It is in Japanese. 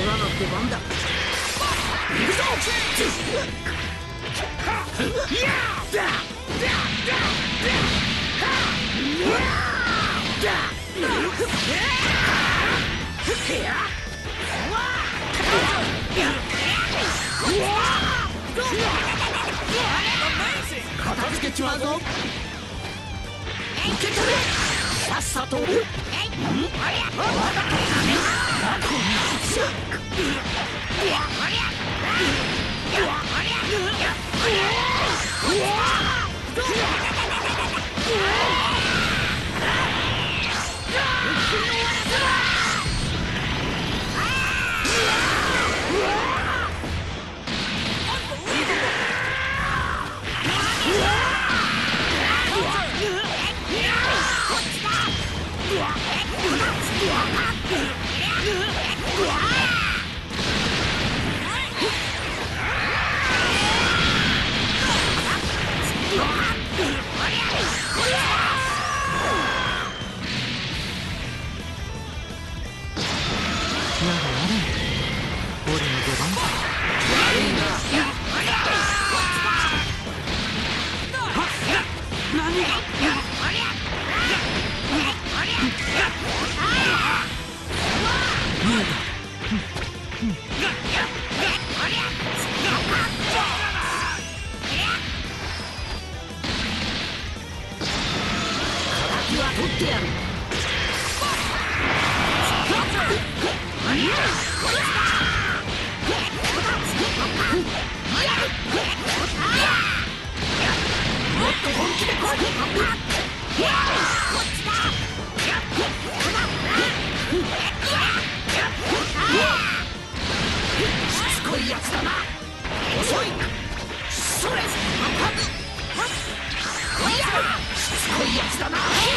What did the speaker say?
らの出番だ。行くぞ。片付けちまうぞ。受け取れ。さっさと。取ってやる。もっと本気で来い。しつこいやつだな。遅い。それ。しつこいやつだな。